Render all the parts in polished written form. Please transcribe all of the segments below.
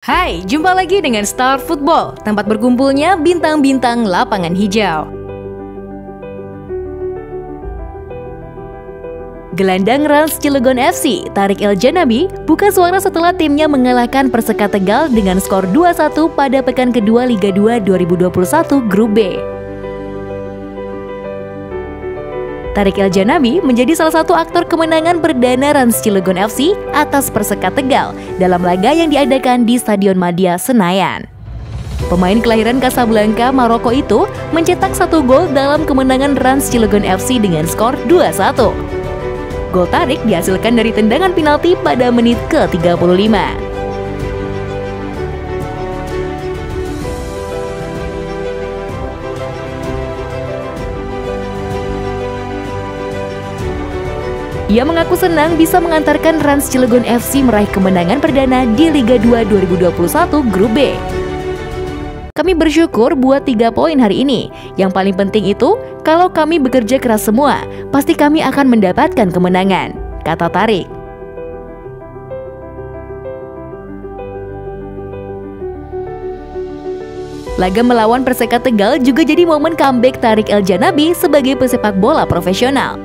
Hai, jumpa lagi dengan Star Football, tempat berkumpulnya bintang-bintang lapangan hijau. Gelandang Rans Cilegon FC, Tariq El Janabi, buka suara setelah timnya mengalahkan Perseka Tegal dengan skor 2-1 pada pekan kedua Liga 2 2021 Grup B. Tariq El Janabi menjadi salah satu aktor kemenangan perdana Rans Cilegon FC atas Perseka Tegal dalam laga yang diadakan di Stadion Madia, Senayan. Pemain kelahiran Casablanca, Maroko itu mencetak 1 gol dalam kemenangan Rans Cilegon FC dengan skor 2-1. Gol Tariq dihasilkan dari tendangan penalti pada menit ke-35. Ia mengaku senang bisa mengantarkan Rans Cilegon FC meraih kemenangan perdana di Liga 2 2021 Grup B. Kami bersyukur buat 3 poin hari ini. Yang paling penting itu, kalau kami bekerja keras semua, pasti kami akan mendapatkan kemenangan, kata Tariq. Laga melawan Perseka Tegal juga jadi momen comeback Tariq El Janabi sebagai pesepak bola profesional.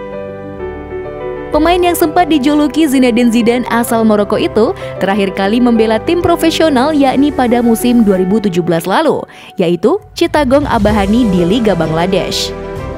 Pemain yang sempat dijuluki Zinedine Zidane asal Maroko itu terakhir kali membela tim profesional yakni pada musim 2017 lalu, yaitu Chittagong Abahani di Liga Bangladesh.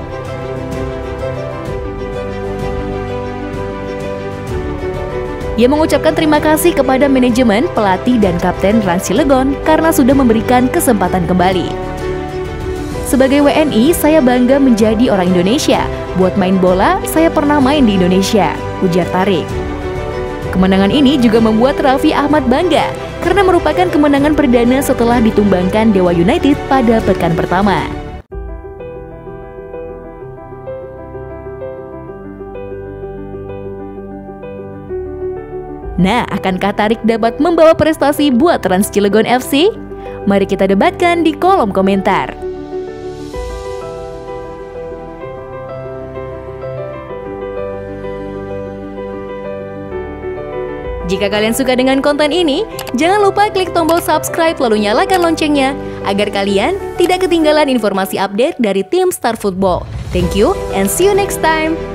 Ia mengucapkan terima kasih kepada manajemen, pelatih, dan kapten Rans Cilegon karena sudah memberikan kesempatan kembali. Sebagai WNI, saya bangga menjadi orang Indonesia. Buat main bola, saya pernah main di Indonesia, ujar Tariq. Kemenangan ini juga membuat Raffi Ahmad bangga karena merupakan kemenangan perdana setelah ditumbangkan Dewa United pada pekan pertama. Nah, akankah Tariq dapat membawa prestasi buat Rans Cilegon FC? Mari kita debatkan di kolom komentar. Jika kalian suka dengan konten ini, jangan lupa klik tombol subscribe lalu nyalakan loncengnya agar kalian tidak ketinggalan informasi update dari tim Star Football. Thank you and see you next time.